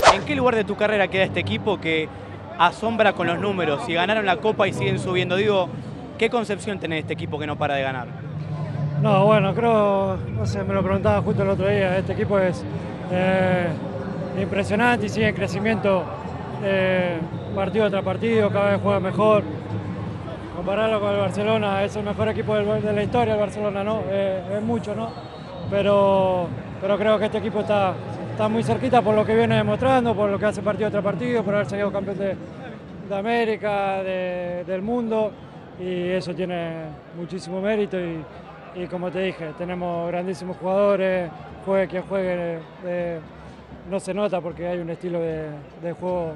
¿En qué lugar de tu carrera queda este equipo que asombra con los números? Si ganaron la Copa y siguen subiendo, digo, ¿qué concepción tenés de este equipo que no para de ganar? No, bueno, creo, no sé, me lo preguntaba justo el otro día, este equipo es impresionante y sigue en crecimiento partido tras partido, cada vez juega mejor. Compararlo con el Barcelona, es el mejor equipo de la historia el Barcelona, ¿no? Es mucho, ¿no? Pero creo que este equipo está muy cerquita por lo que viene demostrando, por lo que hace partido tras partido, por haber salido campeón de América, del mundo, y eso tiene muchísimo mérito y como te dije, tenemos grandísimos jugadores, juegue quien juegue, no se nota porque hay un estilo de juego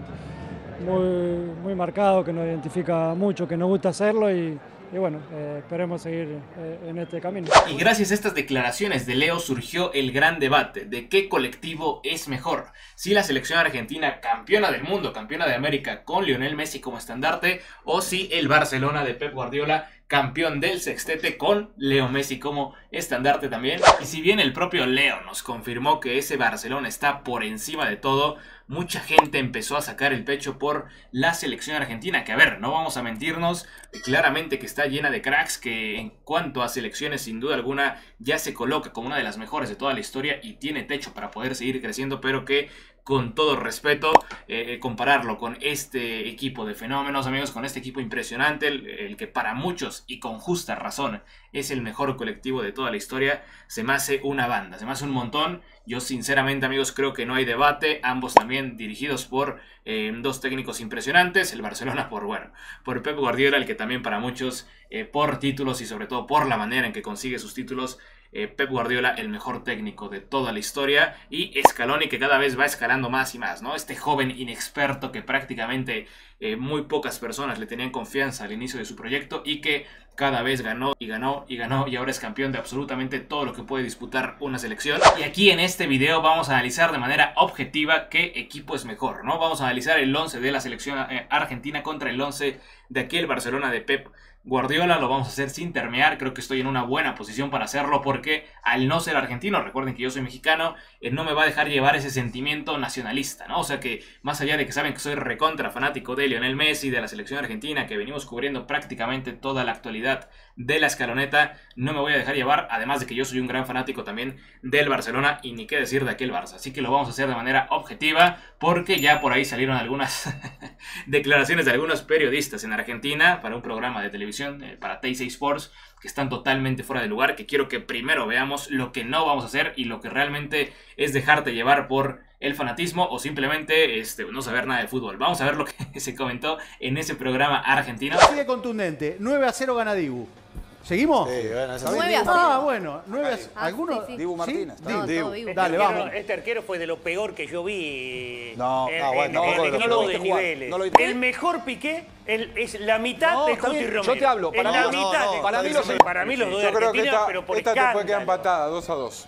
muy marcado que nos identifica mucho, que nos gusta hacerlo y bueno, esperemos seguir en este camino. Y gracias a estas declaraciones de Leo surgió el gran debate de qué colectivo es mejor. Si la selección argentina campeona del mundo, campeona de América con Lionel Messi como estandarte, o si el Barcelona de Pep Guardiola, campeón del sextete con Leo Messi como estandarte también. Y si bien el propio Leo nos confirmó que ese Barcelona está por encima de todo, mucha gente empezó a sacar el pecho por la selección argentina, que a ver, no vamos a mentirnos, claramente que está llena de cracks, que en cuanto a selecciones sin duda alguna ya se coloca como una de las mejores de toda la historia y tiene techo para poder seguir creciendo, pero que con todo respeto, compararlo con este equipo de fenómenos, amigos, con este equipo impresionante, el que para muchos y con justa razón es el mejor colectivo de toda la historia, se me hace una banda, se me hace un montón. Yo sinceramente, amigos, creo que no hay debate, ambos también dirigidos por dos técnicos impresionantes, el Barcelona por Pep Guardiola, el que también para muchos, por títulos y sobre todo por la manera en que consigue sus títulos, Pep Guardiola, el mejor técnico de toda la historia, y Scaloni, que cada vez va escalando más y más, ¿no? Este joven inexperto que prácticamente muy pocas personas le tenían confianza al inicio de su proyecto y que cada vez ganó y ganó y ganó y ahora es campeón de absolutamente todo lo que puede disputar una selección. Y aquí en este video vamos a analizar de manera objetiva qué equipo es mejor, ¿no? Vamos a analizar el 11 de la selección argentina contra el 11 de aquel Barcelona de Pep Guardiola. Lo vamos a hacer sin termear, creo que estoy en una buena posición para hacerlo porque al no ser argentino, recuerden que yo soy mexicano, no me va a dejar llevar ese sentimiento nacionalista, ¿no? O sea que más allá de que saben que soy recontra fanático de Lionel Messi, de la selección argentina, que venimos cubriendo prácticamente toda la actualidad de la escaloneta, no me voy a dejar llevar, además de que yo soy un gran fanático también del Barcelona y ni qué decir de aquel Barça, así que lo vamos a hacer de manera objetiva porque ya por ahí salieron algunas declaraciones de algunos periodistas en Argentina para un programa de televisión, para Teis Sports, que están totalmente fuera de lugar, que quiero que primero veamos lo que no vamos a hacer y lo que realmente es dejarte llevar por el fanatismo o simplemente no saber nada de fútbol. Vamos a ver lo que se comentó en ese programa argentino. Sigue contundente, 9-0 gana Dibu. ¿Seguimos? Sí, bueno, eso 9-0. Ah, bueno, 9-0. ¿Alguno? Sí. Dibu Martínez. ¿Sí? No, Dibu. todo Dibu. Dale, vamos. Este arquero fue de lo peor que yo vi No, bueno, en no lo equipo viste de jugar, niveles. no lo viste. El mejor Piqué es la mitad No, de está Cuti bien, Romero. yo te hablo, para Es mí la no, mitad no, de- para mí los los dos de Yo creo que Argentina, pero por esta te puede quedar escándalo. empatada 2-2.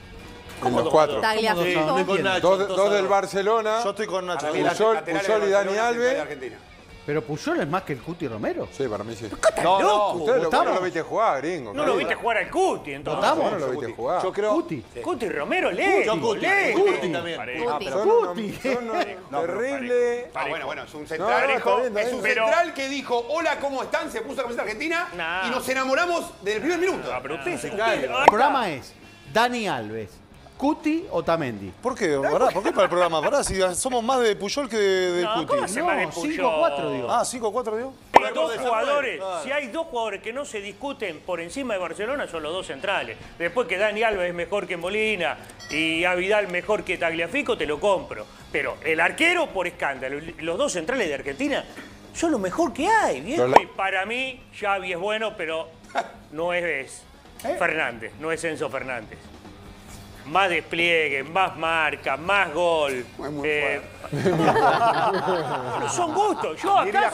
¿Cómo En los 2-2? cuatro. Tagliafico. No entiendo. Dos del Barcelona. Yo estoy con Nacho. Puyol y Dani Alves. Pero Puyol es más que el Cuti Romero. Sí, para mí sí. No, loco. Ustedes ¿Votamos? no lo viste jugar, gringo. No lo viste jugar al Cuti, entonces. ¿Votamos? Vos no lo viste jugar. Yo creo. Cuti. Cuti Romero, lee. Yo Cuti. lee. Cuti también. Cuti. Terrible. Bueno, es un No, central. no, está bien, está Es un bien. central que dijo, hola, ¿cómo están? Se puso la camiseta argentina Nah. y nos enamoramos desde el primer minuto. Ah, pero usted se El programa es Dani Alves, Cuti o Tamendi. ¿Por qué? Pará, ¿por qué para el programa? Pará, si somos más de Puyol que de No, Cuti. ¿cómo se llama de No, Puyol? 5-4 digo. Ah, 5-4 dio. Hay dos jugadores, si hay dos jugadores que no se discuten por encima de Barcelona, son los dos centrales. Después que Dani Alves es mejor que Molina y a Vidal mejor que Tagliafico, te lo compro. Pero el arquero, por escándalo, los dos centrales de Argentina son lo mejor que hay, viejo. Y para mí, Xavi es bueno, pero no es Fernández, no es Enzo Fernández. Más despliegue, más marca, más gol. Bueno, son gustos. Yo acá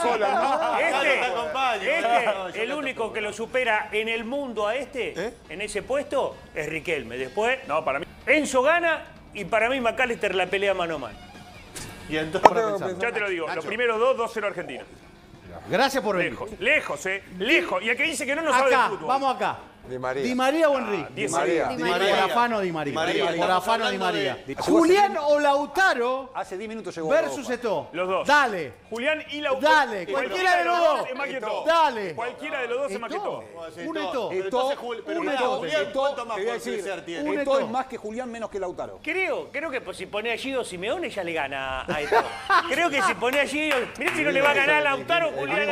el único que lo supera en el mundo a en ese puesto, es Riquelme. Después, no, para mí, Enzo gana y para mí McAllister la pelea mano a mano. Y entonces, Ya te lo digo, los primeros dos, 2-0 Argentina. Gracias por venir. Lejos, lejos. Y el que dice que no sabe de Acá, fútbol. vamos acá. Di María. ¿Di María o Enrique? Di María. María. Di María. Orafano Di María. María. Orafano Di Estamos María. hablando de- Julián o Lautaro Hace 10 minutos llegó versus Europa. Eto'o. Los dos. Dale. Julián y Lautaro. Dale, cualquiera de los dos. es más que todo. Dale. Cualquiera de los dos es más que todo. Un Eto'o. Eto'o, Un pará, Eto'o. Julián, ¿cuánto más te voy a por decir, crecer tiene? un Eto'o Eto'o. es más que Julián, menos que Lautaro. Creo que pues, si pone a Gio Simeone ya le gana a Eto'o. Creo que si pone a Gio... Mirá si no le va a ganar a Lautaro, Julián.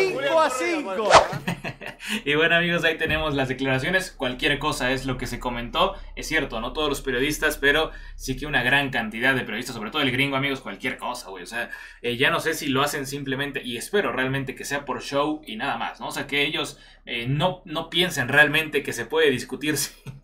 5-5. Y bueno, amigos, ahí tenemos las declaraciones. Cualquier cosa es lo que se comentó. Es cierto, no todos los periodistas, pero sí que una gran cantidad de periodistas, sobre todo el gringo, amigos, cualquier cosa, güey. O sea, ya no sé si lo hacen simplemente, y espero realmente que sea por show y nada más, ¿no? O sea, que ellos no piensen realmente que se puede discutir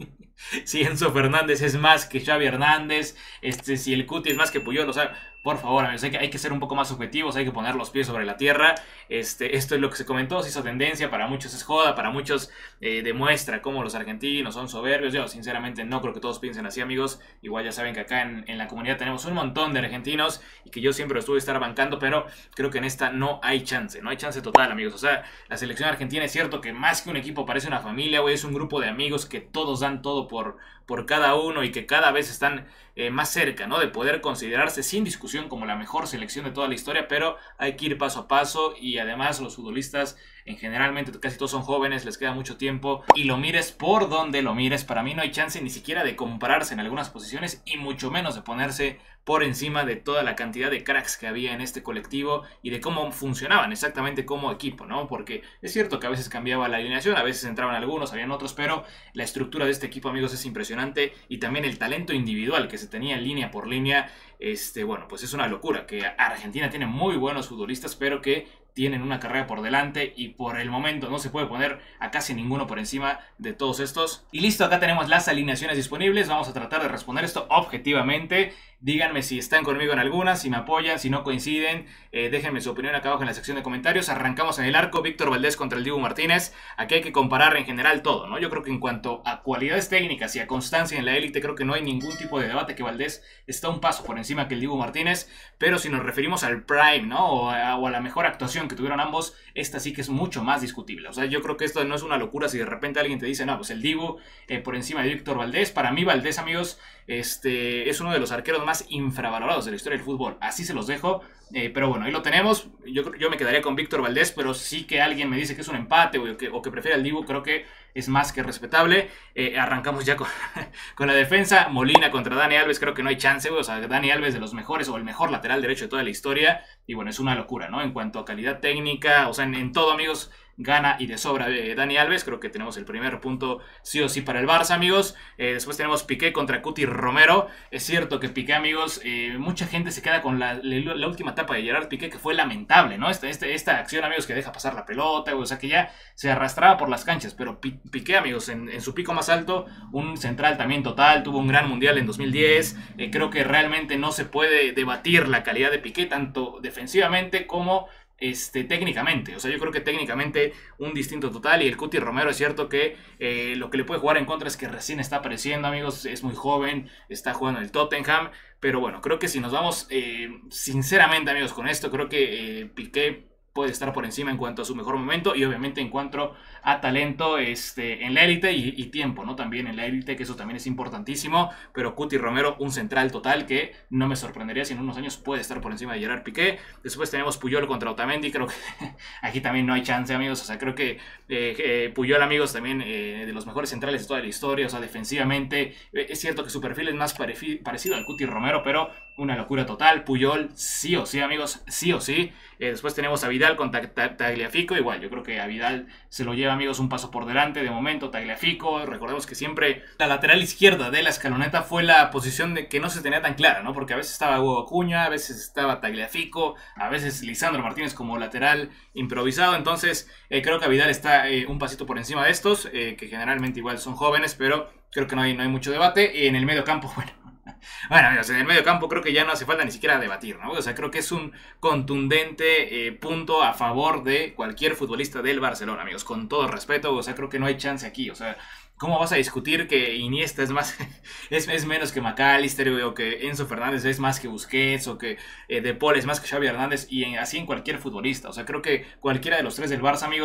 si Enzo Fernández es más que Xavi Hernández, si el Cuti es más que Puyol. O sea, por favor, amigos, hay que ser un poco más objetivos, hay que poner los pies sobre la tierra. Esto es lo que se comentó, se hizo tendencia, para muchos es joda, para muchos demuestra cómo los argentinos son soberbios. Yo sinceramente no creo que todos piensen así, amigos. Igual ya saben que acá en la comunidad tenemos un montón de argentinos y que yo siempre los tuve que estar bancando, pero creo que en esta no hay chance total, amigos. O sea, la selección argentina es cierto que más que un equipo parece una familia, güey, es un grupo de amigos que todos dan todo por cada uno y que cada vez están más cerca, ¿no? De poder considerarse sin discusión como la mejor selección de toda la historia, pero hay que ir paso a paso y además los futbolistas generalmente casi todos son jóvenes, les queda mucho tiempo y lo mires por donde lo mires, para mí no hay chance ni siquiera de compararse en algunas posiciones y mucho menos de ponerse por encima de toda la cantidad de cracks que había en este colectivo y de cómo funcionaban exactamente como equipo, ¿no? Porque es cierto que a veces cambiaba la alineación, a veces entraban algunos, habían otros, pero la estructura de este equipo, amigos, es impresionante y también el talento individual que se tenía línea por línea, bueno, pues es una locura, que Argentina tiene muy buenos futbolistas, pero que tienen una carrera por delante y por el momento no se puede poner a casi ninguno por encima de todos estos. Y listo, acá tenemos las alineaciones disponibles, vamos a tratar de responder esto objetivamente. Díganme si están conmigo en algunas, si me apoyan, si no coinciden, déjenme su opinión acá abajo en la sección de comentarios. Arrancamos en el arco, Víctor Valdés contra el Dibu Martínez. Aquí hay que comparar en general todo, ¿no? Yo creo que en cuanto a cualidades técnicas y a constancia en la élite, creo que no hay ningún tipo de debate que Valdés está un paso por encima que el Dibu Martínez, pero si nos referimos al prime, ¿no? O a la mejor actuación que tuvieron ambos, esta sí que es mucho más discutible. O sea, yo creo que esto no es una locura si de repente alguien te dice, no, pues el Dibu por encima de Víctor Valdés. Para mí Valdés, amigos, es uno de los arqueros más infravalorados de la historia del fútbol. Así se los dejo. Pero bueno, ahí lo tenemos. Yo me quedaría con Víctor Valdés, pero sí que alguien me dice que es un empate o que prefiere al Dibu, creo que es más que respetable. Arrancamos ya con la defensa. Molina contra Dani Alves, creo que no hay chance, güey. O sea, Dani Alves de los mejores o el mejor lateral derecho de toda la historia. Y bueno, es una locura, ¿no? En cuanto a calidad técnica, o sea, en todo, amigos, gana y de sobra Dani Alves. Creo que tenemos el primer punto sí o sí para el Barça, amigos. Después tenemos Piqué contra Cuti Romero. Es cierto que Piqué, amigos, mucha gente se queda con la última etapa de Gerard Piqué, que fue lamentable, ¿no? Esta acción, amigos, que deja pasar la pelota, o sea, que ya se arrastraba por las canchas. Pero Piqué, amigos, en su pico más alto, un central también total, tuvo un gran mundial en 2010. Creo que realmente no se puede debatir la calidad de Piqué, tanto defensivamente como técnicamente. O sea, yo creo que técnicamente un distinto total. Y el Cuti Romero, es cierto que lo que le puede jugar en contra es que recién está apareciendo, amigos, es muy joven, está jugando en el Tottenham, pero bueno, creo que si nos vamos sinceramente, amigos, con esto, creo que Piqué puede estar por encima en cuanto a su mejor momento y obviamente en cuanto a talento en la élite y tiempo, ¿no? También en la élite, que eso también es importantísimo, pero Cuti Romero, un central total que no me sorprendería si en unos años puede estar por encima de Gerard Piqué. Después tenemos Puyol contra Otamendi, creo que aquí también no hay chance, amigos. O sea, creo que Puyol, amigos, también de los mejores centrales de toda la historia. O sea, defensivamente es cierto que su perfil es más parecido al Cuti Romero, pero una locura total. Puyol, sí o sí, amigos, sí o sí. Después tenemos a Vidal contra Tagliafico. Igual, yo creo que a Vidal se lo lleva, amigos, un paso por delante. De momento, Tagliafico, recordemos que siempre la lateral izquierda de la escaloneta fue la posición de que no se tenía tan clara, ¿no? Porque a veces estaba Hugo Acuña, a veces estaba Tagliafico, a veces Lisandro Martínez como lateral improvisado. Entonces, creo que a Vidal está un pasito por encima de estos, que generalmente igual son jóvenes, pero creo que no hay mucho debate. En el medio campo, bueno, amigos, en el medio campo creo que ya no hace falta ni siquiera debatir, ¿no? O sea, creo que es un contundente punto a favor de cualquier futbolista del Barcelona, amigos, con todo respeto. O sea, creo que no hay chance aquí. O sea, ¿cómo vas a discutir que Iniesta es más es menos que McAllister, o que Enzo Fernández es más que Busquets, o que De Paul es más que Xavi Hernández, y así en cualquier futbolista? O sea, creo que cualquiera de los tres del Barça, amigos,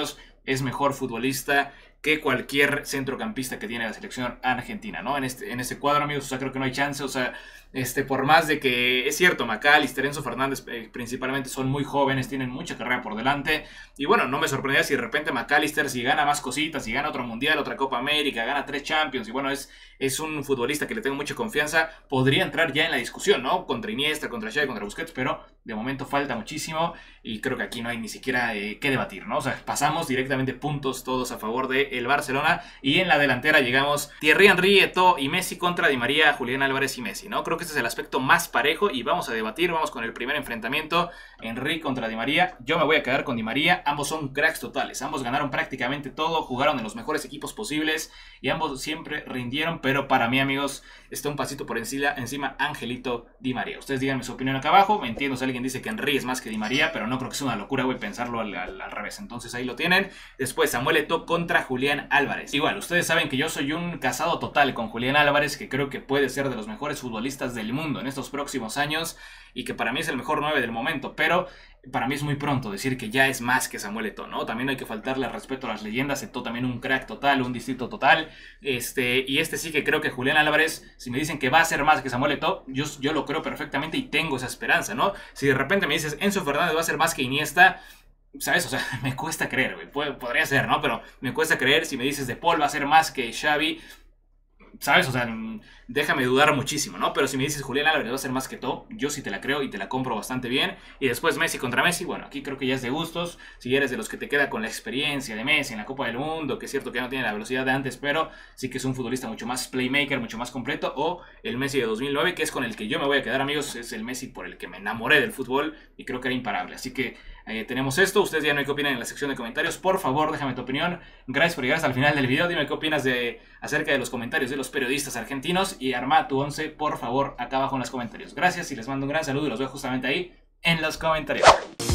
es mejor futbolista que cualquier centrocampista que tiene la selección argentina, ¿no? En este cuadro, amigos, o sea, creo que no hay chance, o sea, por más de que es cierto, McAllister, Enzo Fernández principalmente son muy jóvenes, tienen mucha carrera por delante, y bueno, no me sorprendería si de repente McAllister, si gana más cositas, si gana otro Mundial, otra Copa América, gana 3 Champions, y bueno, es un futbolista que le tengo mucha confianza, podría entrar ya en la discusión, ¿no? Contra Iniesta, contra Xavi, contra Busquets, pero de momento falta muchísimo, y creo que aquí no hay ni siquiera qué debatir, ¿no? O sea, pasamos directamente puntos todos a favor del Barcelona, y en la delantera llegamos Thierry Henry, Eto'o y Messi contra Di María, Julián Álvarez y Messi, ¿no? Creo que este es el aspecto más parejo y vamos a debatir, vamos con el primer enfrentamiento, Henry contra Di María. Yo me voy a quedar con Di María, ambos son cracks totales, ambos ganaron prácticamente todo, jugaron en los mejores equipos posibles y ambos siempre rindieron, pero para mí, amigos, está un pasito por encima Angelito Di María. Ustedes díganme su opinión acá abajo, me entiendo si alguien dice que Henry es más que Di María, pero no creo que sea una locura, güey, pensarlo al revés. Entonces ahí lo tienen. Después Samuel Eto'o contra Julián Álvarez. Igual, ustedes saben que yo soy un casado total con Julián Álvarez, que creo que puede ser de los mejores futbolistas del mundo en estos próximos años y que para mí es el mejor 9 del momento, pero para mí es muy pronto decir que ya es más que Samuel Eto'o, ¿no? También hay que faltarle respeto a las leyendas. Eto'o también un crack total, un distrito total, y sí que creo que Julián Álvarez, si me dicen que va a ser más que Samuel Eto'o, yo lo creo perfectamente y tengo esa esperanza, ¿no? Si de repente me dices Enzo Fernández va a ser más que Iniesta, ¿sabes? O sea, me cuesta creer, güey. Podría ser, ¿no? Pero me cuesta creer. Si me dices De Paul va a ser más que Xavi, ¿sabes? O sea, déjame dudar muchísimo, ¿no? Pero si me dices Julián Álvarez va a ser más que todo, yo sí te la creo y te la compro bastante bien. Y después Messi contra Messi, bueno, aquí creo que ya es de gustos. Si eres de los que te queda con la experiencia de Messi en la Copa del Mundo, que es cierto que ya no tiene la velocidad de antes, pero sí que es un futbolista mucho más playmaker, mucho más completo. O el Messi de 2009, que es con el que yo me voy a quedar, amigos. Es el Messi por el que me enamoré del fútbol y creo que era imparable. Así que tenemos esto. Ustedes ya no qué opinan en la sección de comentarios. Por favor, déjame tu opinión. Gracias por llegar hasta el final del video. Dime qué opinas acerca de los comentarios de los periodistas argentinos. Y arma tu 11, por favor, acá abajo en los comentarios. Gracias y les mando un gran saludo y los veo justamente ahí en los comentarios.